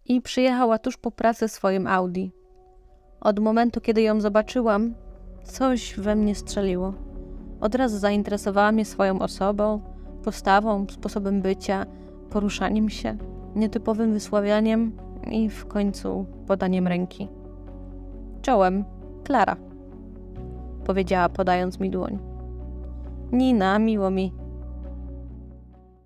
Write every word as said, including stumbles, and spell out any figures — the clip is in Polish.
i przyjechała tuż po pracy swoim Audi. Od momentu, kiedy ją zobaczyłam, coś we mnie strzeliło. Od razu zainteresowała mnie swoją osobą, postawą, sposobem bycia, poruszaniem się, nietypowym wysławianiem i w końcu podaniem ręki. Czołem, Klara, powiedziała, podając mi dłoń. Nina, miło mi,